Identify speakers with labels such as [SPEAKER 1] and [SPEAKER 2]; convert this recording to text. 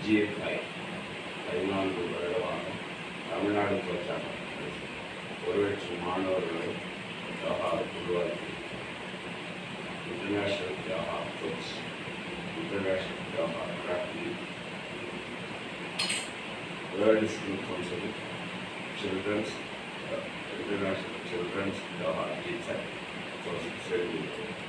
[SPEAKER 1] GFI 14 வருடமாக தமிழ்நாடு பிரச்சாரம் ஒரு லட்சம் மாணவர்களை ஜாவா உருவாக்கி international Java course international Java crafting world skill council children's international children's Java teacher course சேர்ந்து